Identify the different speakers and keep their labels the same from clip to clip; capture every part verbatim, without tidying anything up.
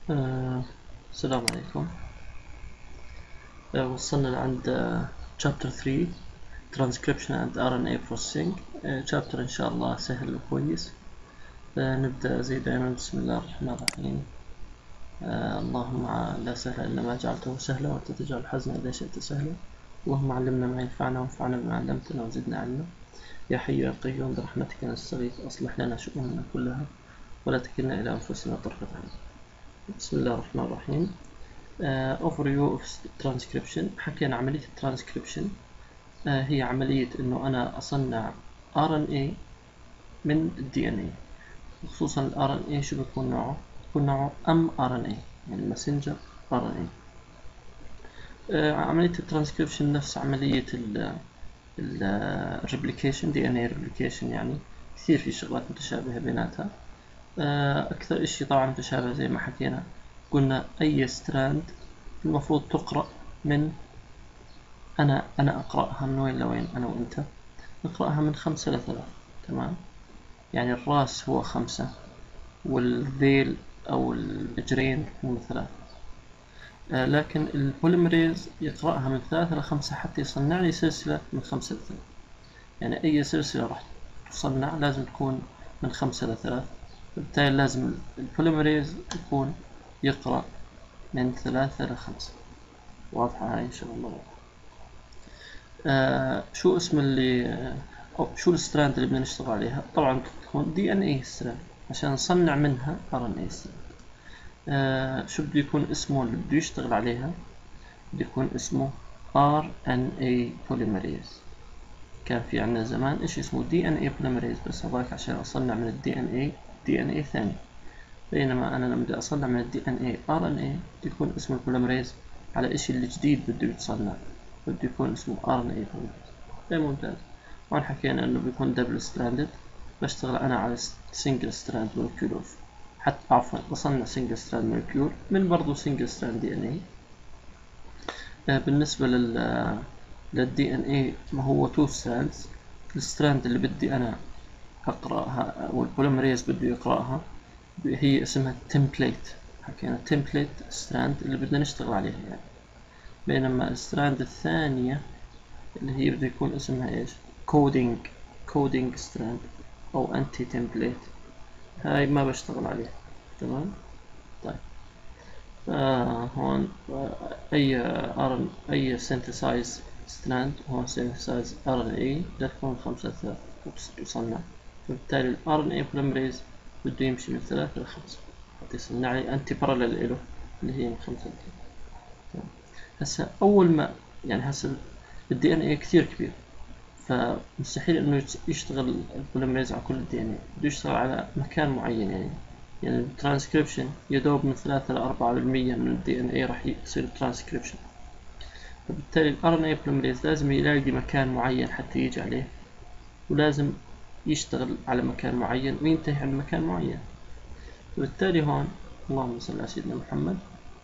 Speaker 1: آه، السلام عليكم. آه، وصلنا لعند آه، chapter three transcription and آر إن إيه processing. آه، chapter إن شاء الله سهل وكويس. آه، نبدأ زي دائما. بسم الله الرحمن الرحيم. آه، اللهم لا سهل إلا ما جعلته سهلا وأنت تجعل الحزن إذا شئت سهلا. اللهم علمنا ما ينفعنا وانفعنا بما علمتنا وزدنا علما. يا حي يا قيوم برحمتك نستغيث أصلح لنا شؤوننا كلها ولا تكلنا إلى أنفسنا طرفة عين. بسم الله الرحمن الرحيم. Uh, overview of transcription. حكينا عملية الترانسكريبشن. uh, هي عملية إنه أنا أصنع آر إن إيه من الدي إن إيه، وخصوصا ال آر إن إيه شو بيكون نوعه؟ بيكون نوعه إم آر إن إيه، يعني ماسنجر آر إن إيه. uh, عملية الترانسكريبشن نفس عملية ال الريبليكيشن، دي إن إيه ريبليكيشن، يعني كثير في شغلات متشابهة بيناتها. uh, أكثر إشي طبعا متشابه زي ما حكينا، قلنا أي ستراند المفروض تقرأ من أنا أنا أقرأها من وين لوين؟ أنا وأنت نقرأها من خمسة لثلاث. تمام؟ يعني الراس هو خمسة والذيل أو الإجرين هو ثلاث. آه لكن البوليمريز يقرأها من ثلاثة لخمسة حتى يصنع لي سلسلة من خمسة لثلاث. يعني أي سلسلة راح تصنع لازم تكون من خمسة لثلاث، بالتالي لازم البوليمريز يكون يقرأ من ثلاثة لخمسة. واضحة هاي إن شاء الله. آه شو اسم اللي آه شو الستراند اللي بدنا نشتغل عليها؟ طبعا تكون دي ان اي ستراند عشان نصنع منها ار ان اي ستراند. آه شو بده يكون اسمه اللي بده يشتغل عليها؟ بده يكون اسمه آر إن إيه polymerase. كان في عندنا زمان اشي اسمه دي ان اي polymerase، بس هذاك عشان اصنع من الدي ان اي دي ان اي ثاني، بينما انا لما بدي اصنع من الدي ان اي ار ان اي بده يكون اسم البوليمريز على اشي الجديد بده يتصنع، بده يكون اسمه ار ان اي polymerase. اي ممتاز. وعن حكينا انه بيكون دبل ستراندد، بشتغل انا على سنجل ستراند مولكيول، حتى عفوا بصنع سنجل ستراند مولكيول من برضو سنجل ستراند دي ان اي. بالنسبة لل للدي ان اي ما هو تو ستراندز. الستراند اللي بدي انا اقراها والبوليمريز بده يقراها هي اسمها تمبليت. حكينا تمبليت ستراند اللي بدنا نشتغل عليها يعني. بينما الستراند الثانية اللي هي بده يكون اسمها ايش؟ كودينج كودينج ستراند او انتي تمبليت، هاي ما بشتغل عليها. تمام. طيب آه هون آه اي ار اي سينثسايز ستراند هون سينثسايز ار ان اي بدها تكون خمسة ثلاث وتصنع، فبالتالي الار ان اي بوليمريز بده يمشي من ثلاثة لخمسة حتى يصنع لي انتي باراليل له اللي هي من خمسة لثلاثة. هسا اول ما يعني هسا الدي ان اي كثير كبير، فمستحيل انه يشتغل البوليمريز على كل الدي ان اي، بده يشتغل على مكان معين يعني. يعني الترانسكريبشن يدوب من ثلاثة لأربعة بالمية من الدي ان اي راح يصير ترانسكريبشن، فبالتالي الار ان اي بوليمريز لازم يلاقي مكان معين حتى يجي عليه، ولازم يشتغل على مكان معين وينتهي عند مكان معين. وبالتالي هون اللهم صل على سيدنا محمد،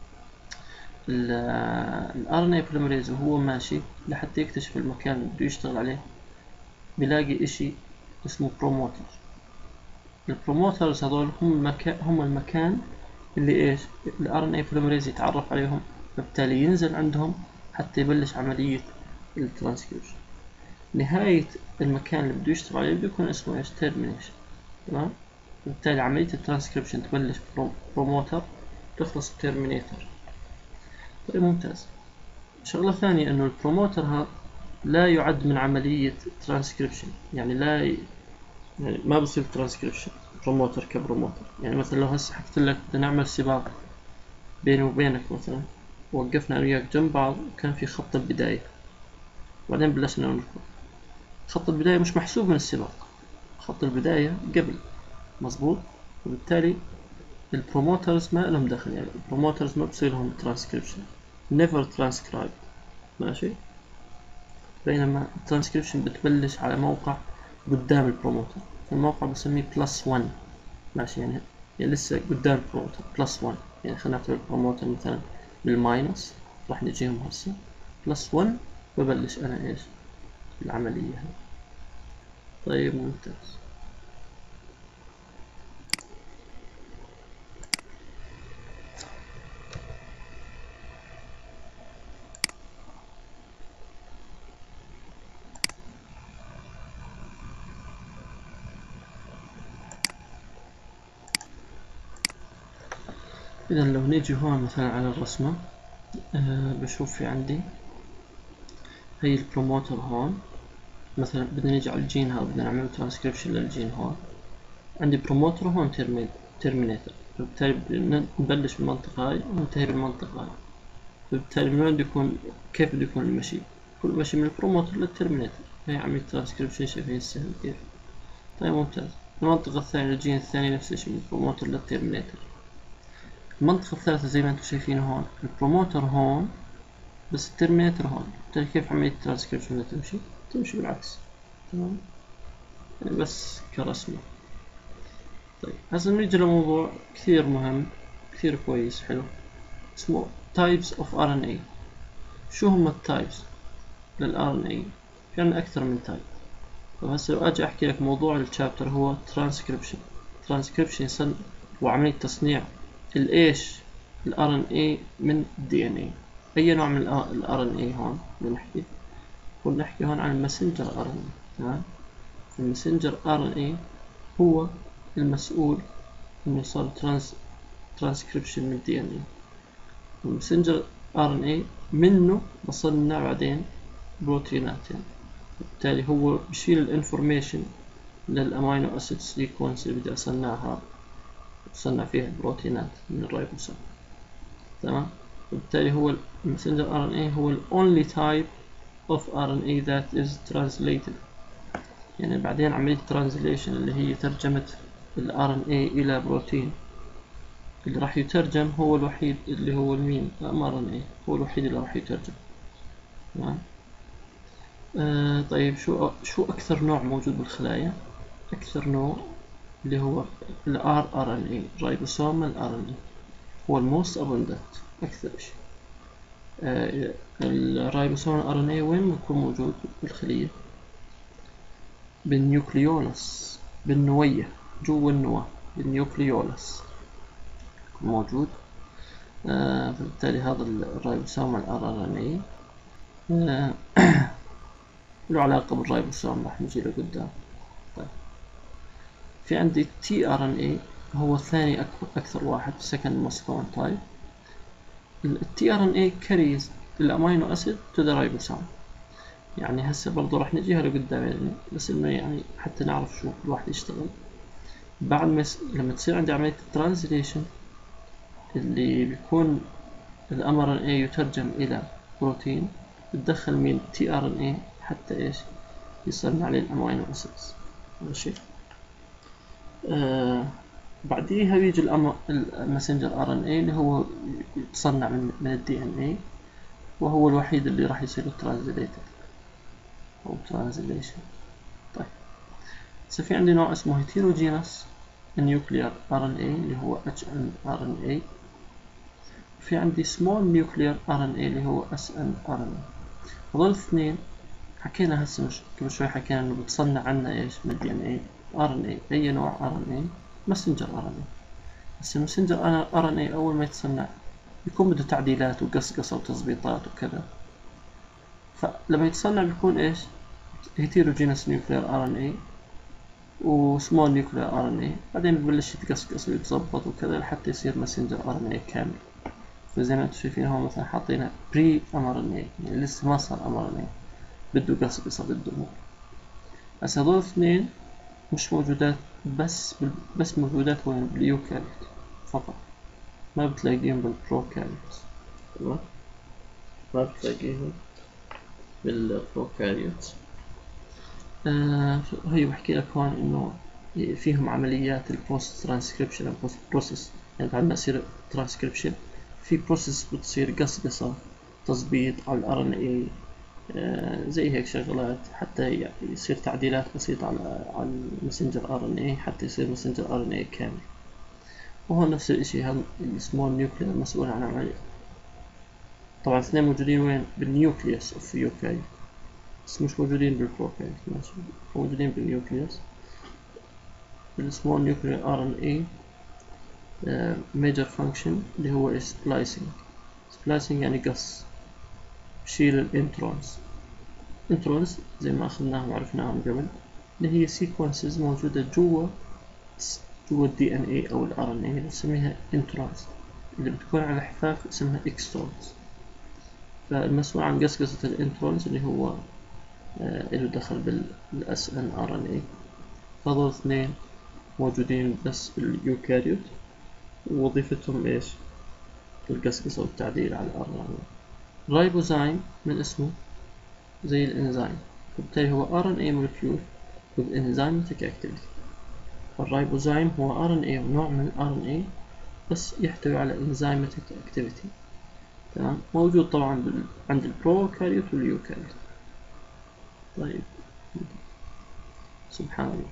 Speaker 1: الار ان اي بوليمريز وهو ماشي لحتى يكتشف المكان اللي بده يشتغل عليه بيلاقي اشي اسمه بروموتر. البروموترز هذول هم المكان هم المكان اللي ايش الار ان اي بوليمريز يتعرف عليهم، فبالتالي ينزل عندهم حتى يبلش عملية الترانسكريبشن. نهاية المكان اللي بده يشتغل عليه بده يكون اسمه ايش؟ تيرمينيشن. تمام. بالتالي عملية الترانسكريبشن تبلش بروموتر تخلص بتيرمينيتر. طيب ممتاز. شغلة ثانية انه البروموتر ها لا يعد من عملية ترانسكريبشن، يعني لا ي... يعني ما بصير ترانسكريبشن بروموتر كبروموتر. يعني مثلا لو هسه حكيت لك بدنا نعمل سباق بيني وبينك مثلا، ووقفنا انا وياك جنب بعض وكان في خط البداية وبعدين بلشنا نركض، خط البداية مش محسوب من السباق، خط البداية قبل، مظبوط. وبالتالي البروموترز ما لهم دخل، يعني البروموترز ما بصير لهم ترانسكريبشن، never transcribe. ماشي. بينما الترانسكريبشن بتبلش على موقع قدام البروموتر، الموقع بسميه بلس ون. ماشي، يعني يعني لسه قدام البروموتر بلس ون. يعني خلينا نعتبر البروموتر مثلا بالماينس، راح نجيهم هسه بلس ون، ببلش انا ايش العملية هاي. طيب ممتاز. إذا لو نيجي هون مثلا على الرسمة، أه بشوف في عندي هي البروموتر هون. مثلا بدنا نيجي على الجين هذا، بدنا نعمل ترانسكريبشن للجين هون. عندي بروموتر هون تيرمينيتر، فبالتالي بدنا نبلش بالمنطقة هاي وننتهي بالمنطقة هاي. فبالتالي من وين بده يكون، كيف بده يكون المشي؟ يكون المشي من البروموتر للتيرمينيتر. هي عملية ترانسكريبشن شايفين السهل كيف. طيب ممتاز. المنطقة الثانية للجين الثاني نفس الشيء، من البروموتر للتيرمينيتر. المنطقة الثالثة زي ما انتم شايفين هون، البروموتر هون بس الترمينيتر هون. بالتالي كيف عملية الترانسكريبشن بدها تمشي؟ تمشي بالعكس. تمام، يعني بس كرسمة. طيب هسه نيجي لموضوع كثير مهم، كثير كويس حلو، اسمه types of آر إن إيه. شو هم التايبس للآر إن إيه؟ في عنا أكثر من تايب. طيب هسه لو أجي أحكي لك موضوع الشابتر هو ترانسكريبشن. ترانسكريبشن وعملية تصنيع الإيش الآر إن إيه من الدي إن إيه. أي نوع من الآر إن إيه هون بدنا نحكي؟ ونحكي هون عن الماسنجر آر إن إيه. تمام، الماسنجر آر إن إيه هو المسؤول إنه يصير ترانس ترانسكريبشن من الدي إن إيه. والماسنجر آر إن إيه منه بصنع بعدين بروتينات، يعني بالتالي هو بشيل الانفورميشن للأمينو أسيد سيكونس اللي بدي أصنعها، أصنع فيها البروتينات من الريبوسوم. تمام، وبالتالي هو الماسنجر آر إن إيه هو ال only type of آر إن إيه that is translated. يعني بعدين عملية translation اللي هي ترجمة ال آر إن إيه إلى بروتين، اللي راح يترجم هو الوحيد اللي هو المين ام آر إن إيه، هو الوحيد اللي راح يترجم. تمام. آه طيب شو شو أكثر نوع موجود بالخلايا؟ أكثر نوع اللي هو ال آر آر إن إيه، ribosomal آر إن إيه، هو الموست abundant، أكثر شيء. آه الرايبوسوم آر إن إيه وين بيكون موجود بالخلية؟ بالنيوكليولس، بالنوية، جوا النواة، بالنيوكليولس موجود. آه فبالتالي هذا الرايبوسوم الآر إن إيه آه له علاقة بالرايبوسوم، راح نجي له قدام. طيب في عندي تي آر إن إيه هو الثاني أكثر واحد، second most common type. التي آر إن إيه carries الأمينو أسيد to the ribosome. يعني هسه برضو راح نجيها لقدام يعني، بس إنه يعني حتى نعرف شو الواحد يشتغل. بعد ما يس... لما تصير عندي عملية الترانزليشن اللي بيكون ال آر إن إيه يترجم إلى بروتين، بتدخل من تي آر إن إيه حتى إيش يصنع لي الأمينو أسيدز. ماشي. آه بعديها بيجي الماسنجر آر إن إيه اللي هو يتصنع من, من الدي إن إيه، وهو الوحيد اللي راح يصير ترانزليتد أو ترانزليشن. طيب هسه في عندي نوع اسمه هيتيروجينس نيوكليير آر إن إيه اللي هو إتش إن آر إن إيه، في عندي سمول نيوكليير آر إن إيه اللي هو إس إن آر إن إيه. هذول الاثنين حكينا هسه مش قبل شوي حكينا إنه بتصنع عنا إيش من الدي إن إيه آر إن إيه، أي نوع آر إن إيه ماسنجر آر إن إيه. بس الماسنجر آر إن إيه أول ما يتصنع بيكون بده تعديلات وقصقصة وتظبيطات وكذا، فلما يتصنع بيكون إيش هيتيروجينس نيوكليير آر إن إيه وسمول نيوكليير آر إن إيه، بعدين ببلش يتقصقص ويتظبط وكذا لحتى يصير ماسنجر آر إن إيه كامل. فزي ما انتم شايفين هون مثلا حاطينها بري ام ار ان اي، يعني لسه ما صار ام ار ان اي، بده قصقصه بده امور. هسه هذول الاثنين مش موجودات بس بال... بس موجودات وين باليوكاريوت فقط، ما بتلاقيهم بالبروكاريوت. تمام، ما بتلاقيهم بالبروكاريوت. آه هي بحكي لك هون انه فيهم عمليات البوست ترانسكريبشن البوست بروسيس، يعني بعد ما يصير ترانسكريبشن في بروسيس بتصير قصقصة تظبيط على الار ان اي، آه زي هيك شغلات حتى يصير تعديلات بسيطة على على الماسنجر ار ان اي حتى يصير ماسنجر ار ان اي كامل. وهون نفس الاشي، هم السمول نيوكليير مسؤول عن عملية. طبعا الاثنين موجودين وين؟ بالنيوكليوس اوف يوكاريوت، بس مش موجودين بالبروكاريوت، موجودين بالنيوكليوس. السمول نيوكليير ار ان اي major function اللي هو splicing. splicing يعني قص، بشيل الانترونز. انترونز زي ما اخذناهم وعرفناهم قبل، اللي هي sequences موجودة جوا جوا الدي ان اي او الار ان اي، نسميها انترونز. اللي بتكون على حفاف اسمها إكسترونز. فالمسؤول عن قصقصة الإنترونز اللي هو آه له دخل بالأس إن آر إن إيه، فهذول اثنين موجودين بس باليوكاريوت، ووظيفتهم إيش؟ القصقصة والتعديل على الآر إن إيه. رايبوزايم من اسمه زي الإنزيم، وبالتالي هو آر إن إيه molecule with enzymatic activity. فالرايبوزايم هو آر إن إيه ونوع من آر إن إيه بس يحتوي على enzymatic activity. تمام، موجود طبعا بال... عند البروكاريوت واليوكاريوت. طيب، سبحان الله.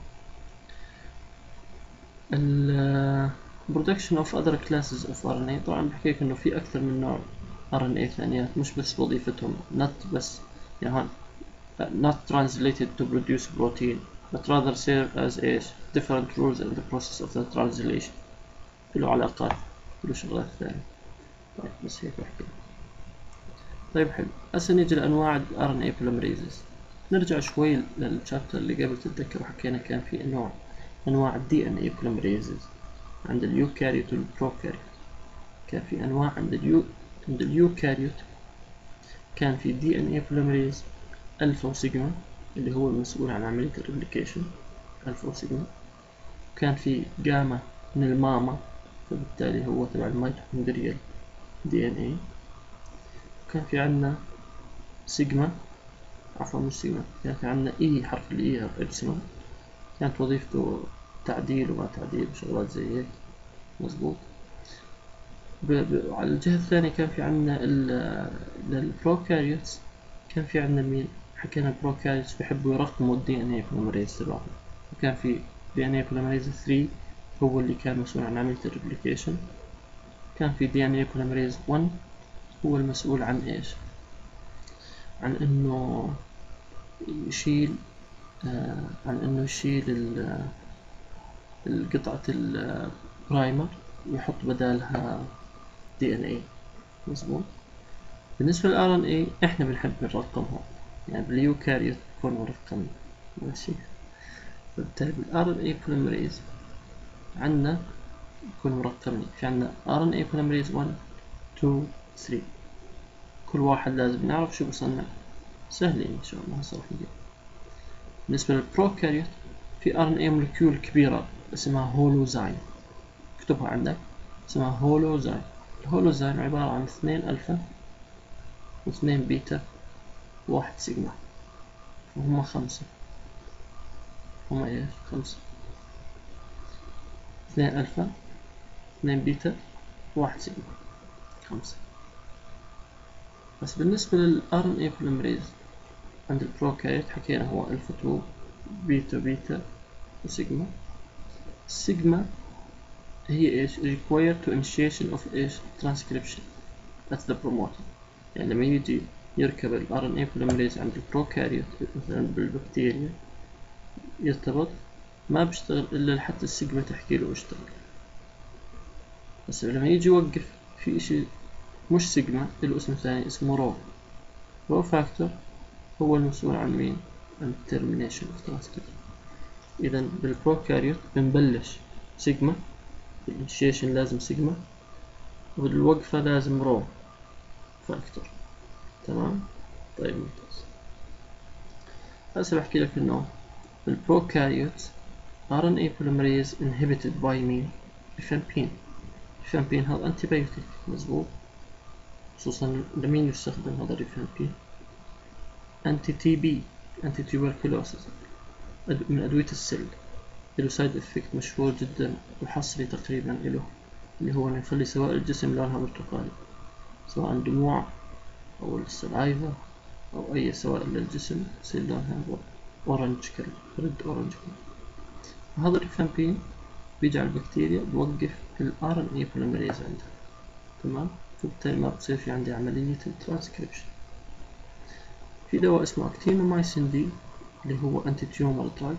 Speaker 1: ال production of other classes of آر إن إيه، طبعا بحكيك انه في اكثر من نوع آر إن إيه ثانيات، مش بس وظيفتهم not بس يعني not translated to produce protein but rather serve as a different rules in the process of the translation. له علاقات، له شغلات ثانية. طيب بس هيك بحكي. طيب حلو، هسه نيجي لأنواع ال آر إن إيه polymerases. نرجع شوي للشابتر اللي قبل، تتذكروا حكينا كان في أنواع أنواع ال دي إن إيه polymerases عند اليوكاريوت والبروكاريوت. كان في أنواع عند اليو عند اليوكاريوت كان في دي إن إيه polymerase ألفا وسيجما اللي هو المسؤول عن عملية الريبليكيشن، ألفا وسيجما. وكان في جاما من الماما، فبالتالي هو تبع الميتوكوندريال دي إن إيه. وكان في عندنا سيجما، عفوا مش سيجما، كان في عندنا إي، حرف الإي إبسلون، كانت وظيفته تعديل وما تعديل وشغلات زي هيك. مظبوط. على الجهة الثانية كان في عندنا للبروكاريوتس، كان في عندنا مين؟ حكينا البروكاريوتس بيحبوا يرقموا الدي ان اي بوليمريز تبعهم، وكان في دي ان اي بوليمريز ثلاثة هو اللي كان مسؤول عن عملية الريبليكيشن. كان في دي ان اي بوليمريز واحد هو المسؤول عن ايش؟ عن انه يشيل آه عن انه يشيل القطعة البرايمر ويحط بدالها دي ان اي. مظبوط. بالنسبة للآر إن إيه إحنا بنحب نرقمها، يعني باليوكاريوت بكون مرقم، ماشي. فبالتالي بالآر إن إيه polymerase عنا بكون مرقمين، في عنا آر إن إيه polymerase واحد اثنين ثلاثة، كل واحد لازم نعرف شو بصنع. سهلين إن شاء الله هسه راح نجيب. بالنسبة للبروكاريوت في آر إن إيه مولكيول كبيرة اسمها هولوزايم، اكتبها عندك، اسمها هولوزايم. الهولوزايم عبارة عن اثنين ألفا واثنين بيتا واحد سيجما، وهم خمسة. هم ايش؟ خمسة. اثنين ألفا اثنين بيتا واحد سيجما، خمسة. بس بالنسبة للآر إن إيه polymerase عند البروكاريوت حكينا هو ألفا اثنين بيتا بيتا وسيجما. السيجما هي ايش؟ required to initiation of ايش؟ transcription at the promoter. يعني لما يجي يركب ال آر إن إيه polymerase عند البروكاريوت مثلا بالبكتيريا يرتبط، ما بيشتغل إلا لحتى السيجما تحكي له اشتغل. بس لما يجي يوقف في إشي مش سيجما، له اسم ثاني اسمه رو. رو فاكتور هو المسؤول عن مين؟ عن termination of transcription. إذا بالبروكاريوت بنبلش سيجما، بالإنيشيشن لازم سيجما، وبالوقفة لازم رو فاكتور. تمام؟ طيب ممتاز. هسه بحكي لك إنه بالبروكاريوت آر إن إيه polymerase inhibited by مين؟ ريفامبين. ريفامبين هذا أنتيبيوتيك، مظبوط. خصوصا لمين يستخدم هذا الريفامبين؟ أنتي تي بي، أنتي تيوبركلوسيس، من أدوية السل. له سايد إفكت مشهور جدا وحصري تقريبا له، اللي هو يخلي سوائل الجسم لونها برتقالي، سواء دموع أو السلايفا أو أي سوائل للجسم يصير لونها أورنج كلر، ريد أورنج كلر. هذا الريفامبين بيجي على البكتيريا بوقف ال آر إن إيه polymerase عندها. تمام؟ فبالتالي ما بتصير في عندي عملية الترانسكريبشن. في دواء اسمه أكتينومايسين دي اللي هو أنتي تيومر دراج،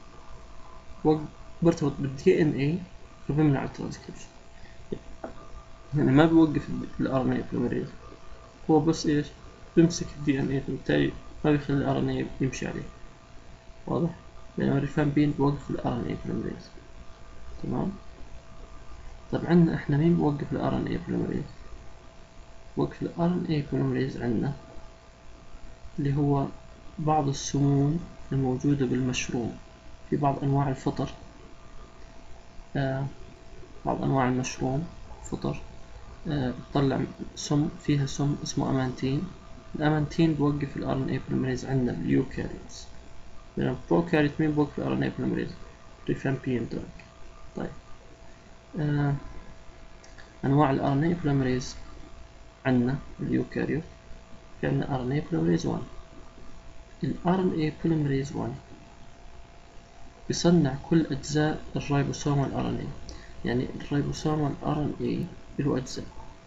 Speaker 1: برتبط بالدي إن إيه وبيمنع الترانسكريبشن. يعني ما بيوقف ال آر إن إيه polymerase، هو بس إيش؟ بيمسك الدي إن إيه، فبالتالي ما بيخلي ال آر إن إيه يمشي عليه. واضح؟ بينما الريفامبين بيوقف ال آر إن إيه polymerase. تمام؟ طب عندنا احنا مين بوقف ال آر إن إيه بوليمريز؟ وقف ال آر إن إيه بوليمريز عندنا اللي هو بعض السموم الموجودة بالمشروم. في بعض أنواع الفطر، آه بعض أنواع المشروم فطر آه بتطلع سم، فيها سم اسمه أمانتين. الأمانتين بوقف ال آر إن إيه بوليمريز عندنا باليوكاريوتس. من البروكاريوت مين بوقف ال آر إن إيه بوليمريز؟ ريفامبين دراج. طيب آه أنواع ال آر إن إيه بوليمريز عندنا باليوكاريوت، في عندنا آر إن إيه بوليمريز واحد. ال آر إن إيه بوليمريز واحد بيصنع كل أجزاء الريبوسوم وال آر إن إيه. يعني الريبوسوم وال آر إن إيه له أجزاء،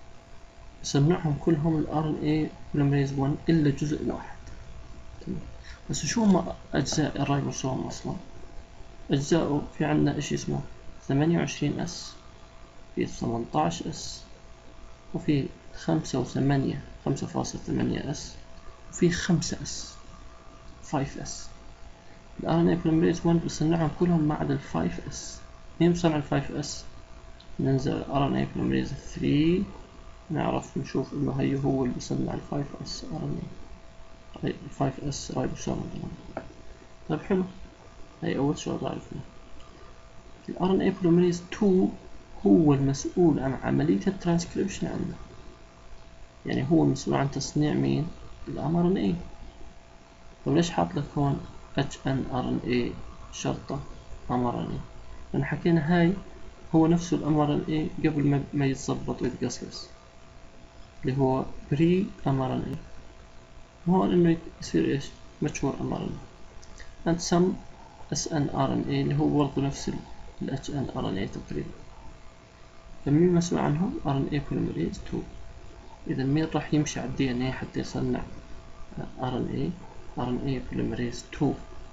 Speaker 1: بصنعهم كلهم ال آر إن إيه بوليمريز واحد إلا جزء واحد. تمام. بس شو هم أجزاء الريبوسوم أصلا؟ أجزاؤه في عندنا إشي اسمه ثمانية وعشرين اس، في ثمانية عشر اس، وفي خمسة وثمانية خمسة فاصلة ثمانية اس، وفي خمسة اس خمسة اس. ال آر إن إيه بوليمريز واحد بصنعهم كلهم ما عدا ال خمسة اس. مين بصنع ال خمسة اس؟ ننزل ال آر إن إيه بوليمريز ثلاثة، نعرف نشوف إنه هي هو اللي بصنع ال خمسة اس آر إن إيه، ال خمسة اس رايبوسوم. طيب حلو، هي أول شغلة عرفنا. ال آر إن إيه بوليمريز اثنين هو المسؤول عن عملية الترانسكريبشن عندنا، يعني هو المسؤول عن تصنيع مين؟ ال آر إن إيه. طب ليش حاط لك هون إتش إن آر إن إيه شرطة إم آر إن إيه؟ لأن حكينا هاي هو نفسه ال إم آر إن إيه قبل ما يتظبط ويتقصقص، اللي هو بري إم آر إن إيه. هون إنه يصير إيش؟ ماتشور إم آر إن إيه. and some إس إن آر إن إيه اللي هو برضه نفس ال إتش إن آر إن إيه تقريبا. فمين مسؤول عنهم؟ آر إن إيه polymerase اثنين. إذا مين راح يمشي على الدي إن إيه حتى يصنع آر إن إيه؟ آر إن إيه polymerase اثنين.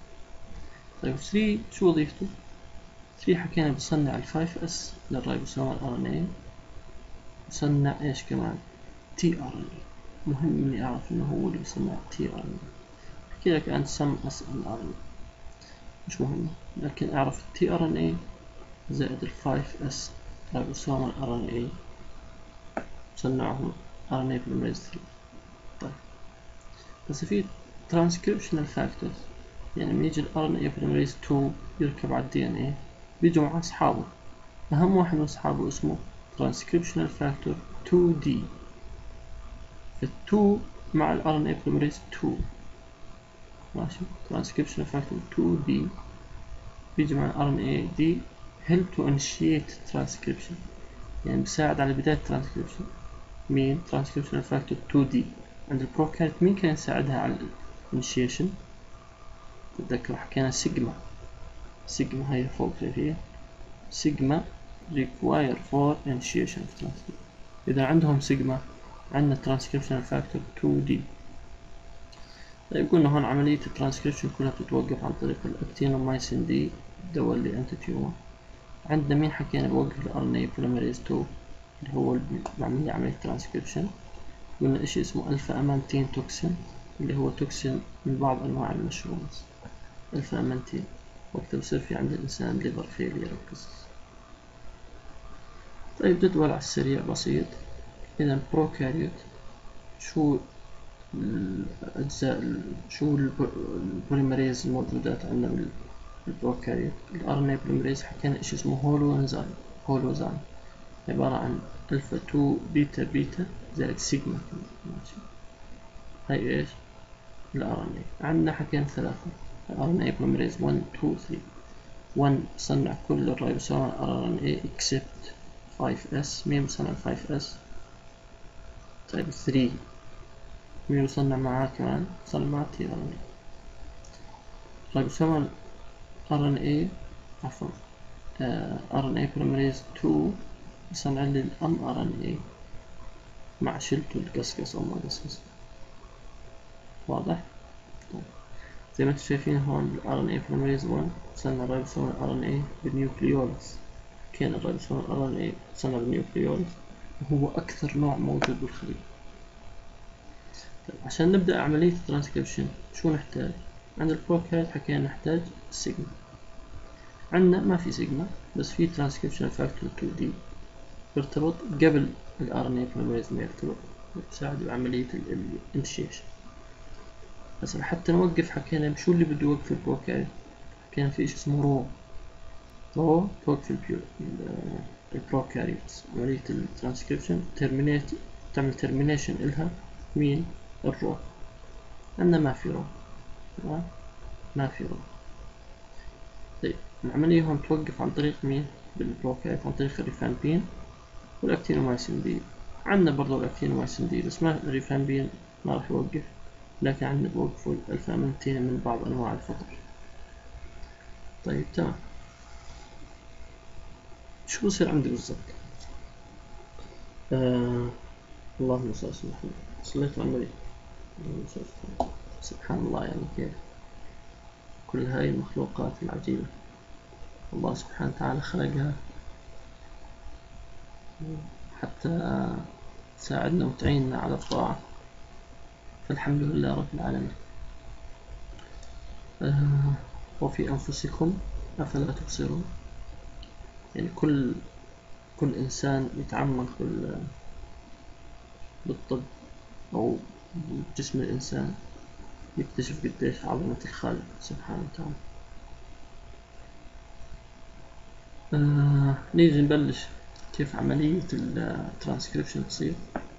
Speaker 1: طيب ثلاثة شو وظيفته؟ ثلاثة حكينا بصنع ال خمسة اس للريبوسوم ال آر إن إيه، بصنع إيش كمان؟ تي آر إن إيه. مهم إني أعرف إنه هو اللي بصنع تي آر إن إيه. أحكي لك عن some إس إن آر إن إيه مش مهم، لكن أعرف التي آر إن إيه زائد ال خمسة اس ريبوسوم ال آر إن إيه بصنعهم آر إن إيه polymerase ثلاثة. طيب بس في transcriptional factors، يعني لما يجي ال آر إن إيه polymerase اثنين يركب على الدي إن إيه بيجوا مع أصحابه. أهم واحد من أصحابه اسمه transcriptional factor اثنين دي. اثنين مع ال آر إن إيه polymerase اثنين، ماشي. transcriptional factor اثنين دي بيجي مع ال آر إن إيه دي help to initiate transcription، يعني بيساعد على بداية transcription. مين؟ transcriptional factor اثنين دي عند البروكاريوت مين كان يساعدها على initiation؟ تتذكر حكينا سيجما. سيجما هي فوق شايفية، سيجما require for initiation of transcription. إذا عندهم سيجما عندنا transcriptional factor اثنين دي. طيب قلنا هون عملية الترانسكريبشن كلها بتتوقف عن طريق الأكتينومايسين دي، الدواء اللي أنت تيومر. عندنا مين حكينا بوقف ال آر إن إيه polymerase اثنين اللي هو اللي بعمل عملية الترانسكريبشن. قلنا إشي اسمه ألفا أمانتين توكسين، اللي هو توكسين من بعض أنواع المشرومز. ألفا أمانتين وقت بصير في عند الإنسان ليفر فيلير وقصص. طيب جدول على السريع بسيط. إذا بروكاريوت شو الأجزاء، شو البوليمريز الموجودات عندنا بالبروكاريوت؟ ال آر إن إيه بوليمريز حكينا إشي اسمه هولو إنزيم. هولوزايم عبارة عن ألفا اثنين بيتا بيتا زائد سيجما، ماشي. هاي إيش؟ ال آر إن إيه عندنا حكينا ثلاثة، ال آر إن إيه polymerase واحد اثنين ثلاثة. واحد بصنع كل الريبوسوم آر إن إيه except خمسة اس. مين بصنع خمسة اس؟ طيب ثلاثة مين بصنع معاه كمان؟ بصنع معاه تي آر إن إيه. ريبوسوم آر إن إيه عفوا آر إن إيه polymerase اثنين بصنع لي ال إم آر إن إيه مع شلته القصقص أو ما قصقص. واضح؟ طيب. زي ما انتم شايفين هون ال آر إن إيه polymerase واحد بصنع الريبوسوم آر إن إيه بالنيوكليولس. كان الريبوسوم آر إن إيه بصنع بالنيوكليولس وهو أكثر نوع موجود بالخلية. طيب عشان نبدأ عملية الترانسكريبشن شو نحتاج؟ عند البروكاريوت حكينا نحتاج سيجما. عندنا ما في سيجما بس في ترانسكريبشن فاكتور اثنين دي. يرتبط قبل ال آر إن إيه polymerase ما يرتبط، يساعد بعملية الانتشيشن. هسه حتى نوقف حكينا بشو اللي بده يوقف البروكاريوت، حكينا في إشي اسمه رو رو توقف البروكاريوتس عملية الترانسكريبشن ترمينيت، تعمل ترمينيشن إلها مين؟ الرو. عندنا ما في رو، تمام؟ ما في رو. طيب العملية هون توقف عن طريق مين؟ بالبروكاريوت عن طريق الريفامبين والأكتينومايسين دي. عندنا برضو الأكتينومايسين دي بس ما الريفامبين ما راح يوقف، لكن عندنا بوقفوا الفامنتين من بعض أنواع الفطر. طيب تمام، شو بصير عندي بالضبط؟ آه اللهم صل على محمد، صليت على النبي. سبحان الله، يعني كيف كل هاي المخلوقات العجيبة الله سبحانه وتعالى خلقها حتى تساعدنا وتعيننا على الطاعة، فالحمد لله رب العالمين. آه وفي أنفسكم أفلا تبصرون، يعني كل كل إنسان يتعمق بالطب أو بجسم الإنسان يكتشف قديش عظمة الخالق سبحانه وتعالى. آه نيجي نبلش كيف عملية الترانسكريبشن تصير.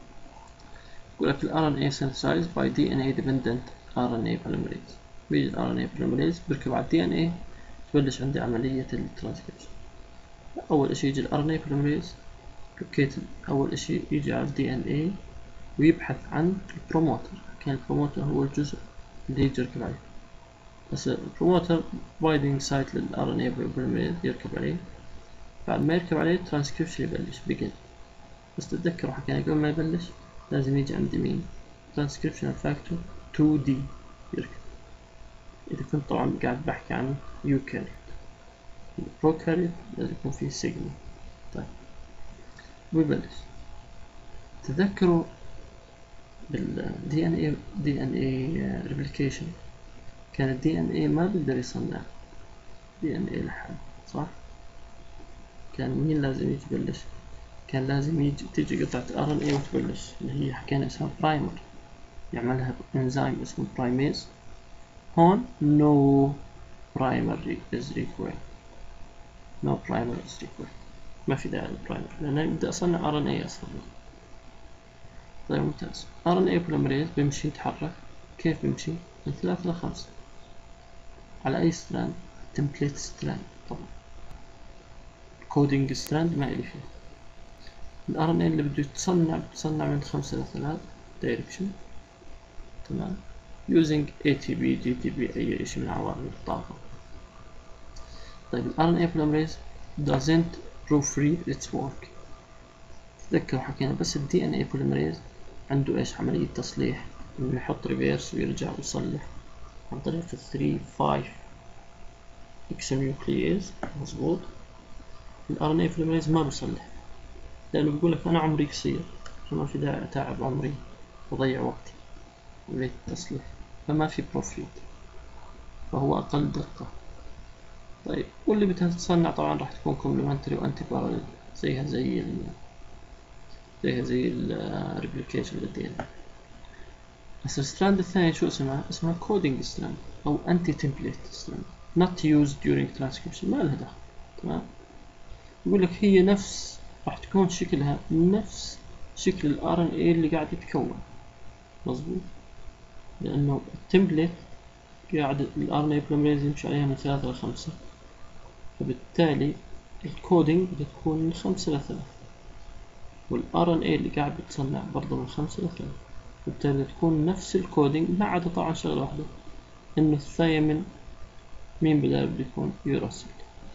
Speaker 1: يقول لك ال آر إن إيه synthesized by دي إن إيه dependent آر إن إيه polymerase. بيجي ال آر إن إيه polymerase بيركب على ال دي إن إيه، تبلش عندي عملية الترانسكريبشن. أول إشي يجي ال آر إن إيه polymerase لوكيت، أول إشي يجي على ال دي إن إيه ويبحث عن البروموتر. كان البروموتر هو الجزء اللي يجي يركب عليه، بس البروموتر بايندينج سايت لل آر إن إيه polymerase يركب عليه. بعد ما يركب عليه الترانسكريبشن يبلش begin. بس تتذكروا حكينا قبل ما يبلش لازم يجي عندي مين؟ ترانسكريبشن فاكتور تو دي يركب. إذا كنت طبعا قاعد بحكي عن يوكاريوت، البروكاريوت لازم يكون فيه سيجما. طيب ويبلش. تذكروا بال دي إن إيه دي إن إيه replication كان ال دي إن إيه ما بيقدر يصنع دي إن إيه لحاله، صح؟ كان مين لازم يجي يبلش؟ كان لازم يجي تيجي قطعة آر إن إيه وتبلش، اللي هي حكينا اسمها برايمر، يعملها انزيم اسمه برايميز. هون no primer is required no primer is required ما في داعي للبرايمر لأن بدي أصنع آر إن إيه أصلا. طيب ممتاز. آر إن إيه polymerase بيمشي يتحرك. كيف بيمشي؟ من ثلاثة لخمسة على أي ستراند؟ template ستراند. طبعا coding ستراند ما إلي فيه. ال آر إن إيه اللي بده يتصنع بتصنع من خمسة لثلاث direction، تمام، using إيه تي بي جي تي بي أي إشي من عوامل الطاقة. طيب ال آر إن إيه polymerase doesn't proofread its work. تذكروا حكينا بس ال دي إن إيه polymerase عنده إيش؟ عملية تصليح، إنه يحط ريفيرس ويرجع ويصلح عن طريق ال ثري فايف هكسانيوكلييز. مظبوط. ال آر إن إيه polymerase ما بيصلح لأنه بيقول لك أنا عمري قصير فما في داعي أتعب عمري وأضيع وقتي عملية التصليح، فما في بروفريد، فهو أقل دقة. طيب واللي بدها تتصنع طبعا راح تكون كومبلمنتري وأنتي باراليل زيها زي ال زيها زي ال ريبليكيشن للدي إن إيه. بس الستراند الثاني شو اسمها؟ اسمها كودينج ستراند أو أنتي تمبليت ستراند not used during transcription، ما لها دخل. تمام. يقول لك هي نفس راح تكون شكلها نفس شكل ال آر إن إيه اللي قاعد يتكون. مظبوط. لأنه التمبليت قاعد ال آر إن إيه polymerase يمشي عليها من ثلاثة لخمسة، فبالتالي الكودينج بتكون من خمسة لثلاثة، وال آر إن إيه اللي قاعد بتصنع برضه من خمسة لثلاثة، بالتالي تكون نفس الكودينج ما عدا طبعا شغلة واحدة، إنه الثايمين مين بدأ بيكون يوراسيل.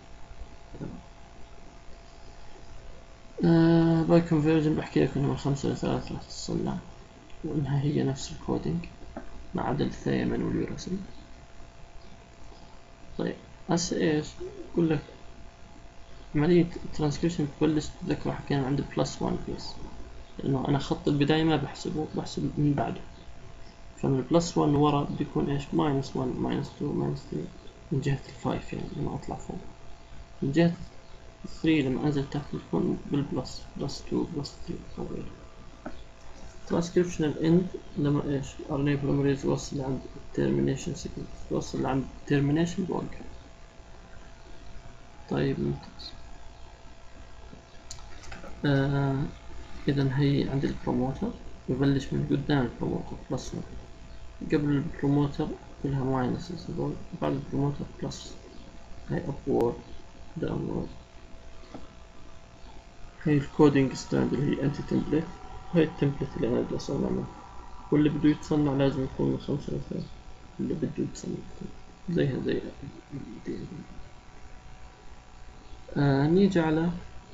Speaker 1: آه باي كونفرجن بحكي لك إنه من خمسة لثلاثة راح تتصنع، وإنها هي نفس الكودينج ما عدا الثايمين واليوراسيل. طيب هسه إيش؟ يقول لك عملية الترانسكريبشن بتبلش. تذكروا حكينا عند البلس وان بلس، لأنه أنا خط البداية ما بحسبه، بحسب من بعده، فمن البلس وان ورا بده يكون إيش؟ ماينس وان ماينس تو ماينس ثري من جهة الفايف، يعني لما أطلع فوق من جهة ثري لما أنزل تحت بتكون بالبلس، بلس تو بلس ثري أو غيره. transcriptional end لما إيش ال آر إن إيه polymerase يوصل لعند termination sequence، يوصل لعند termination بوقف. طيب ممتاز. آه إذا هي عند البروموتر يبلش من قدام البروموتر بلس ون، قبل البروموتر كلها ماينسز هذول، بعد البروموتر بلس. هاي upward downward. هاي الكودينج ستاند اللي هي انتي تمبلت، وهاي التمبلت اللي انا بدي اصنع منه، واللي بده يتصنع لازم يكون من خمسة لثلاثة، اللي بده يتصنع زيها زي دي. آه نيجي على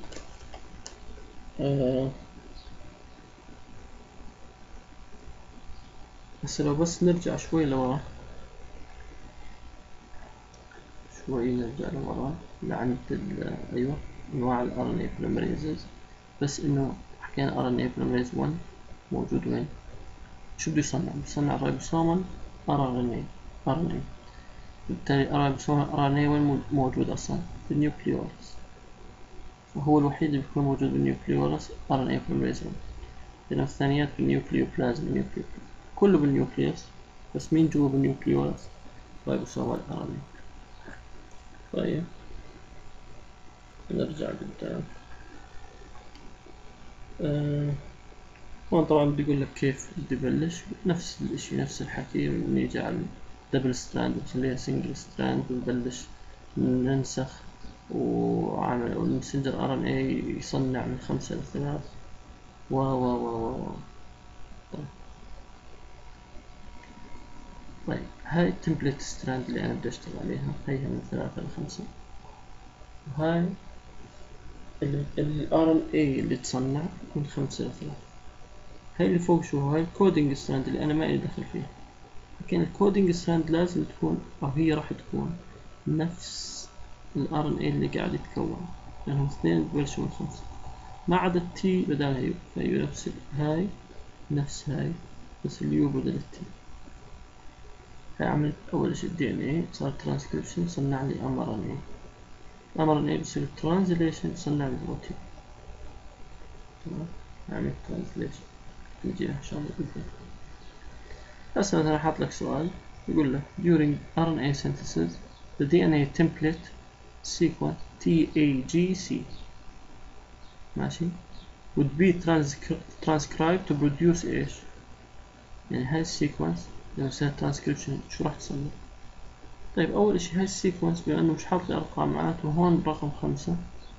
Speaker 1: آه هسه لو بس نرجع شوي لورا، شوي نرجع لورا لعند ايوه انواع ال آر إن إيه polymerases. بس انه حكينا آر إن إيه polymerase one موجود وين؟ شو بده يصنع؟ بده يصنع الريبوسومال آر إن إيه آر إن إيه. بالتالي الريبوسومال آر إن إيه وين موجود أصلا؟ بالنيوكليولس، وهو الوحيد اللي بيكون موجود بالنيوكليولس آر إن إيه polymerase one. لأن الثانيات بالنيوكليوبلازم، النيوكليوبلازم كله بالنيوكليوس، بس مين جوا بالنيوكليولس؟ ريبوسومال آر إن إيه. طيب نرجع قدام. آه هون طبعا بدي اقول لك كيف بدي بلش، نفس الاشي نفس الحكي، بنيجي على دبل ستراند بنخليها سنجل ستراند ونبلش ننسخ، وعمل والمسنجر ار ان اي يصنع من خمسة لثلاث و و و و طيب. طيب هاي التمبلت ستراند اللي انا بدي اشتغل عليها، هيها من ثلاثة لخمسة، وهاي الار ان اي اللي تصنع من خمسة لثلاث. هاي اللي فوق شو هاي الكودينج ستراند اللي انا ما لي دخل فيها، لكن الكودينج ستراند لازم تكون او هي راح تكون نفس ال آر إن إيه اللي قاعد يتكون، لانهم اثنين ببلشوا من خمسة، ما عدا التي بدالها يو، فيو نفس هاي نفس هاي، بس اليو بدل التي. هاي عملت اول شي الدي ان اي صار ترانسكريبشن، صنع لي ام ار ان اي، ام ار ان اي بصير ترانزليشن صنع لي بروتين. تمام، عملت ترانزليشن نجيها ان شاء الله قدام. هسه مثلا حاط لك سؤال يقول لك during آر إن إيه synthesis the دي إن إيه template sequence تي إيه جي سي ماشي would be transcribed to produce ايش؟ يعني هاي السيكونس لما يصير ترانسكريبشن شو راح تصنع؟ طيب اول اشي هاي السيكونس بما انه مش حاط لي ارقام معناته هون رقم خمسة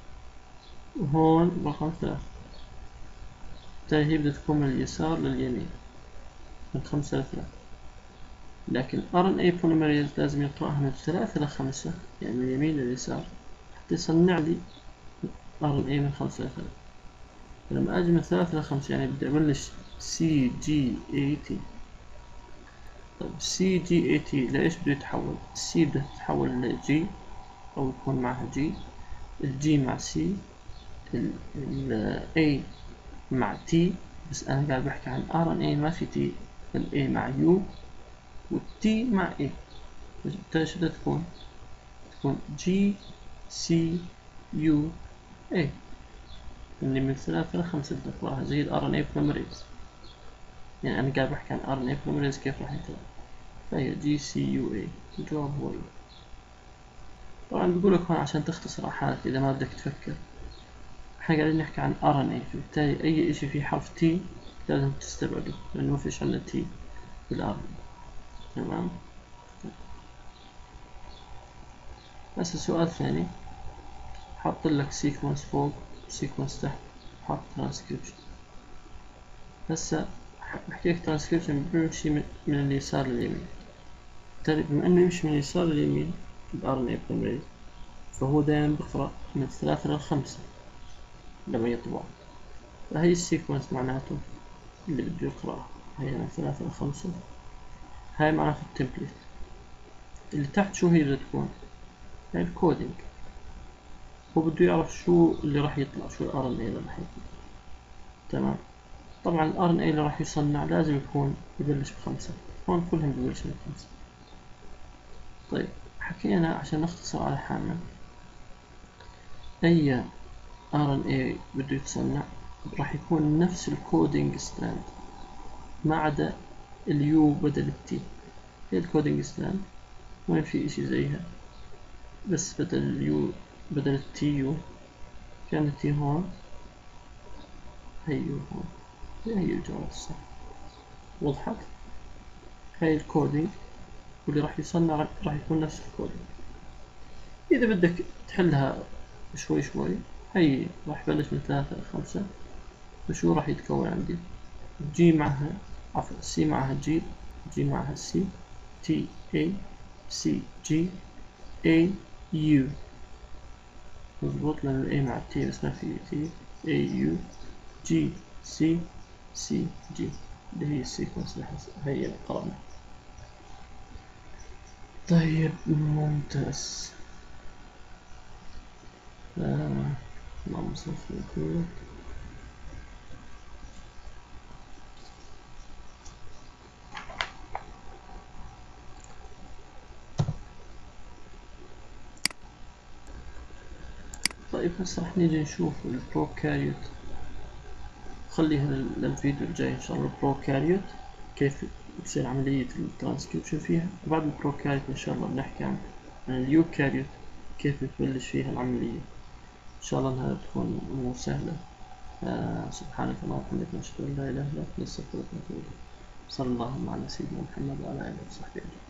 Speaker 1: وهون رقم ثلاثة، بالتالي هي بدها تكون من اليسار لليمين من خمسة لثلاثة. لكن آر إن إيه polymerase لازم يقرأها من ثلاثة لخمسة، يعني من اليمين لليسار، حتى يصنع لي آر إن إيه من خمسة لثلاثة. فلما أجي من ثلاثة لخمسة يعني بدي أبلش سي جي إيه تي. طيب سي جي إيه تي لإيش بده يتحول؟ السي بده تتحول لجي أو يكون معها جي، الجي مع سي، ال A مع تي، بس أنا قاعد بحكي عن آر إن إيه ما في تي، ال A مع يو والتي مع A، بالتالي شو بدها تكون؟ تكون جي سي يو A، إني من ثلاثة لخمسة بدي أقرأها زي ال آر إن إيه polymerase. يعني أنا قاعد بحكي عن آر إن إيه polymerase كيف راح يطلع، فهي جي سي يو إيه، الجواب هو إيه. طبعا بقولك هون عشان تختصر على حالك إذا ما بدك تفكر، احنا قاعدين نحكي عن آر إن إيه، فبالتالي أي إشي فيه حرف تي لازم تستبعده لأنه ما فيش عندنا تي بالآر إن إيه. تمام. هسه سؤال ثاني، حاط لك سيكونس فوق سيكونس تحت، حاط ترانسكريبشن. هسه بحكي لك ترانسكريبشن بيمشي من, من اليسار لليمين، بالتالي بما انه يمشي من اليسار لليمين الآر إن إيه polymerase، فهو دائما بقرأ من ثلاثة لخمسة لما يطبع، فهي السيكونس معناته اللي بده يقرأها هي من ثلاثة لخمسة. هاي معناته التمبلت. اللي تحت شو هي بدها تكون؟ هاي الكودينج، هو بده يعرف شو اللي راح يطلع، شو ال آر إن إيه اللي راح يطلع. تمام. طبعا ال آر إن إيه اللي راح يصنع لازم يكون يبلش بخمسة، هون كلهم ببلشوا بخمسة. طيب حكينا عشان نختصر على حالنا، أي آر إن إيه بده يتصنع راح يكون نفس الكودينج ستراند ما عدا اليو بدل التي. هي الكودينج ستراند وين في إشي زيها، بس بدل اليو بدل التي يو كانت تي هون، هي يو هون، هي الجواب الصح. وضحت؟ هاي الكودينج واللي راح يصنع راح يكون نفس الكودينج. إذا بدك تحلها شوي شوي، هي راح بلش من ثلاثة لخمسة، وشو راح يتكون عندي؟ جي معها عفوا سي معها جي، جي معها سي، تي اي، سي جي، اي يو. مضبوط لأن الاي مع التي بس ما في تي. اي يو جي سي سي جي اللي هي السيكونس اللي هي قرأنا. طيب ممتاز. آه. اللهم صل على طيب هسه راح نيجي نشوف البروكاريوت، خليها للفيديو الجاي ان شاء الله. البروكاريوت كيف بتصير عملية الترانسكريبشن فيها، وبعد البروكاريوت ان شاء الله بنحكي عن اليوكاريوت كيف بتبلش فيها العملية. ان شاء الله انها تكون امور سهلة. آه سبحانك اللهم وبحمدك نشهد ان لا اله الا انت نستغفرك ونتوب اليك. صلى الله على سيدنا محمد وعلى اله وصحبه اجمعين.